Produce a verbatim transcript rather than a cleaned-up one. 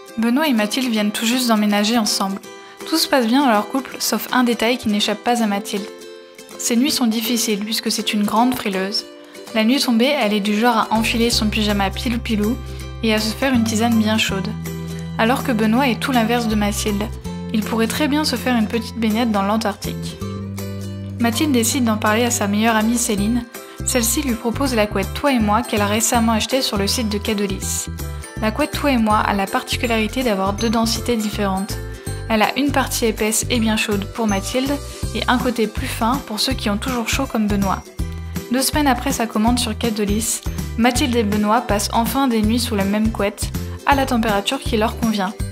Benoît et Mathilde viennent tout juste d'emménager ensemble. Tout se passe bien dans leur couple, sauf un détail qui n'échappe pas à Mathilde. Ses nuits sont difficiles puisque c'est une grande frileuse. La nuit tombée, elle est du genre à enfiler son pyjama pilou-pilou et à se faire une tisane bien chaude. Alors que Benoît est tout l'inverse de Mathilde. Il pourrait très bien se faire une petite baignade dans l'Antarctique. Mathilde décide d'en parler à sa meilleure amie Céline. Celle-ci lui propose la couette Toi et moi qu'elle a récemment achetée sur le site de Cadelis. La couette Toi et moi a la particularité d'avoir deux densités différentes. Elle a une partie épaisse et bien chaude pour Mathilde et un côté plus fin pour ceux qui ont toujours chaud comme Benoît. Deux semaines après sa commande sur Cadelis, Mathilde et Benoît passent enfin des nuits sous la même couette, à la température qui leur convient.